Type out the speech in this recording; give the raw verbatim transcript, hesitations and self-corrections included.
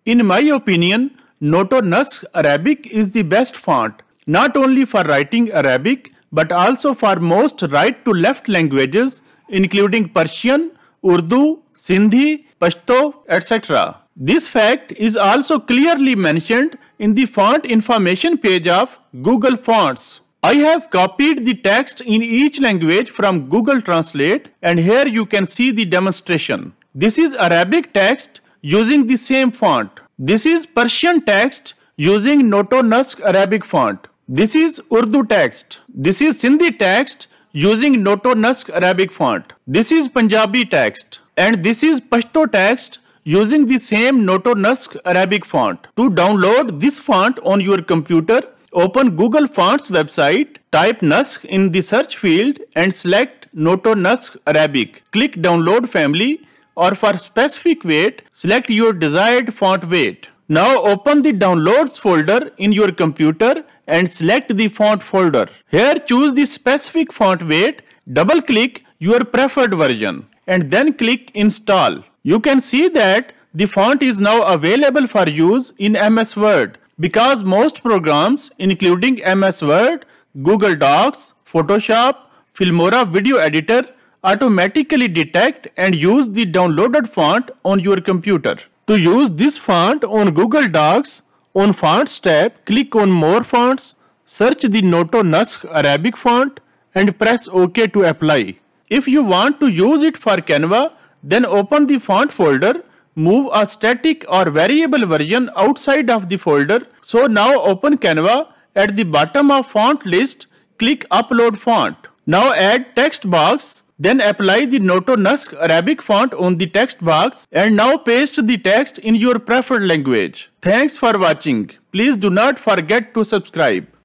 In my opinion, Noto Naskh Arabic is the best font, not only for writing Arabic but also for most right to left languages including Persian, Urdu, Sindhi, Pashto, et cetera. This fact is also clearly mentioned in the font information page of Google Fonts. I have copied the text in each language from Google Translate, and here you can see the demonstration. This is Arabic text using the same font. This is Persian text using Noto Naskh Arabic font. This is Urdu text. This is Sindhi text using Noto Naskh Arabic font. This is Punjabi text. And this is Pashto text using the same Noto Naskh Arabic font. To download this font on your computer, open Google Fonts website, type Naskh in the search field and select Noto Naskh Arabic. Click Download Family, or for specific weight, select your desired font weight. Now open the Downloads folder in your computer and select the font folder. Here choose the specific font weight, double click your preferred version and then click Install. You can see that the font is now available for use in M S Word because most programs including M S Word, Google Docs, Photoshop, Filmora video editor automatically detect and use the downloaded font on your computer. To use this font on Google Docs, on Fonts tab, click on More Fonts, search the Noto Naskh Arabic font and press OK to apply. If you want to use it for Canva, then open the font folder, move a static or variable version outside of the folder. So now open Canva, at the bottom of font list, click Upload Font. Now add text box. Then apply the Noto Naskh Arabic font on the text box and now paste the text in your preferred language. Thanks for watching. Please do not forget to subscribe.